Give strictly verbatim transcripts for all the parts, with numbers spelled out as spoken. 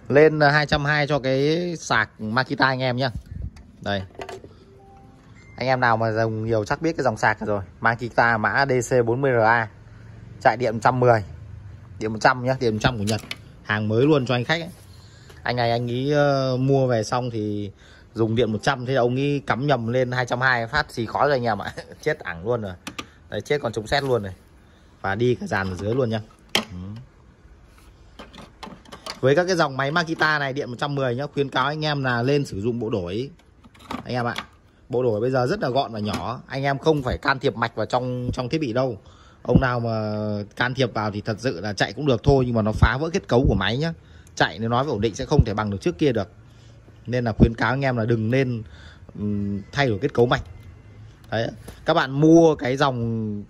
Lên hai trăm hai mươi cho cái sạc Makita anh em nhá. Đây. Anh em nào mà dùng nhiều chắc biết cái dòng sạc rồi. Makita mã D C bốn mươi R A. Chạy điện một trăm mười. Điện một trăm nhá, điện một trăm của Nhật. Hàng mới luôn cho anh khách ấy. Anh này anh ý uh, mua về xong thì dùng điện một trăm, thế ông ấy cắm nhầm lên hai trăm hai mươi phát xì khói rồi anh em ạ. Chết ẳng luôn rồi. Đấy, chết còn chống sét luôn này. Và đi cả dàn ở dưới luôn nhá. Ừ. Với các cái dòng máy Makita này điện một trăm mười nhá, khuyến cáo anh em là lên sử dụng bộ đổi. Anh em ạ. Bộ đổi bây giờ rất là gọn và nhỏ, anh em không phải can thiệp mạch vào trong trong thiết bị đâu. Ông nào mà can thiệp vào thì thật sự là chạy cũng được thôi, nhưng mà nó phá vỡ kết cấu của máy nhá. Chạy nếu nói về ổn định sẽ không thể bằng được trước kia được. Nên là khuyến cáo anh em là đừng nên um, thay đổi kết cấu mạch. Đấy, các bạn mua cái dòng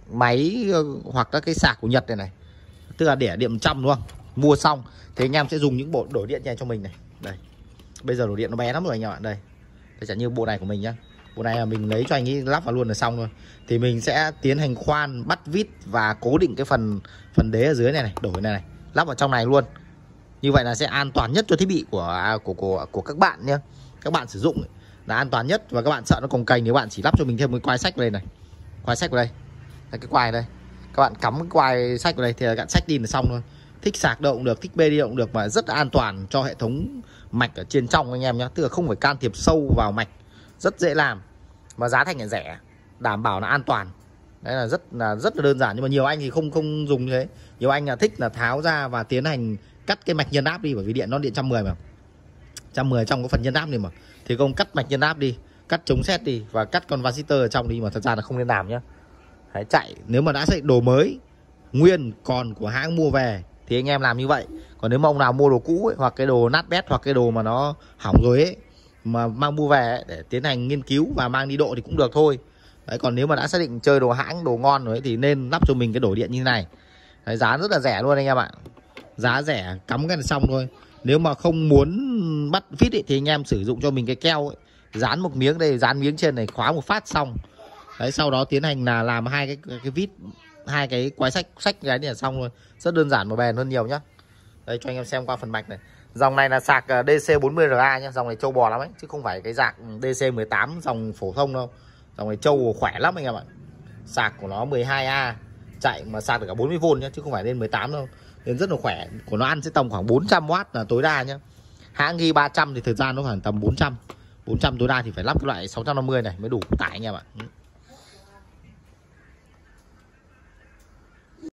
máy hoặc các cái sạc của Nhật này này, tức là để điện một trăm đúng không? Mua xong thì anh em sẽ dùng những bộ đổi điện này cho mình này. Đây. Bây giờ đổi điện nó bé lắm rồi anh em ạ. Đây. Đây chẳng như bộ này của mình nhá. Bộ này là mình lấy cho anh ấy lắp vào luôn là xong thôi. Thì mình sẽ tiến hành khoan, bắt vít và cố định cái phần phần đế ở dưới này này, đổi này này, lắp vào trong này luôn. Như vậy là sẽ an toàn nhất cho thiết bị của của của của các bạn nhá. Các bạn sử dụng là an toàn nhất, và các bạn sợ nó cồng kềnh nếu bạn chỉ lắp cho mình thêm một cái quai sách vào đây này. Quai sách vào đây. Đây, cái quai đây. Các bạn cắm cái quai sách vào đây thì các bạn sách đi là xong thôi. Thích sạc đâu cũng được, thích bê đi đâu cũng được, mà rất là an toàn cho hệ thống mạch ở trên trong anh em nhé. Tức là không phải can thiệp sâu vào mạch, rất dễ làm, mà giá thành là rẻ, đảm bảo là an toàn. Đấy là rất là rất là đơn giản. Nhưng mà nhiều anh thì không không dùng như thế. Nhiều anh là thích là tháo ra và tiến hành cắt cái mạch nhân áp đi, bởi vì điện nó điện một trăm mười mà, một trăm mười trong cái phần nhân áp này mà, thì công cắt mạch nhân áp đi, cắt chống sét đi và cắt con capacitor ở trong đi, mà thật ra là không nên làm nhá. Đấy, chạy nếu mà đã xây đồ mới nguyên còn của hãng mua về thì anh em làm như vậy. Còn nếu mà ông nào mua đồ cũ ấy, hoặc cái đồ nát bét, hoặc cái đồ mà nó hỏng rồi ấy, mà mang mua về ấy, để tiến hành nghiên cứu và mang đi độ thì cũng được thôi. Đấy, còn nếu mà đã xác định chơi đồ hãng, đồ ngon rồi ấy, thì nên lắp cho mình cái đổi điện như thế này. Đấy, giá rất là rẻ luôn anh em ạ. Giá rẻ, cắm cái này xong thôi. Nếu mà không muốn bắt vít ấy, thì anh em sử dụng cho mình cái keo ấy, dán một miếng đây, dán miếng trên này, khóa một phát xong. Đấy, sau đó tiến hành là làm hai cái cái vít, hai cái quái sách sách cái này là xong luôn. Rất đơn giản và bền hơn nhiều nhá. Đây cho anh em xem qua phần mạch này. Dòng này là sạc D C bốn mươi R A nhá, dòng này trâu bò lắm ấy, chứ không phải cái sạc D C mười tám dòng phổ thông đâu. Dòng này trâu khỏe lắm anh em ạ. Sạc của nó mười hai A, chạy mà sạc được cả bốn mươi vôn nhá, chứ không phải lên mười tám đâu. Nên rất là khỏe. Của nó ăn sẽ tầm khoảng bốn trăm oát là tối đa nhá. Hãng ghi ba trăm thì thời gian nó khoảng tầm bốn trăm. bốn trăm tối đa thì phải lắp cái loại sáu trăm năm mươi này mới đủ tải anh em ạ.